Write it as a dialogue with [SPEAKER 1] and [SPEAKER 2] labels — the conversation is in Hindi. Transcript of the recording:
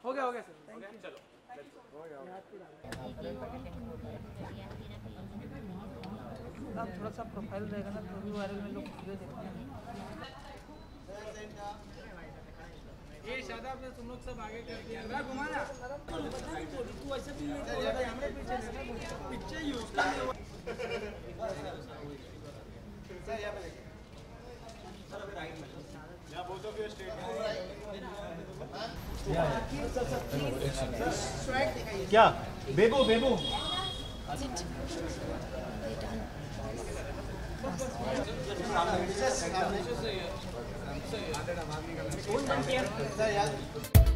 [SPEAKER 1] हो गया सर, चलो आप थोड़ा सा प्रोफाइल रहेगा ना तो भी वायरल में लोग वीडियो देखते हैं। ये शादाब ने तुम लोग सब आगे कर दिया ना घुमाना तू ऐसे भी नहीं बोला हमरे पीछे पीछे यूज कर सर यहां पे देखिए सर अभी राइट में यहां बोथ ऑफ यू स्ट्रेट क्या बेबू बेबू सामने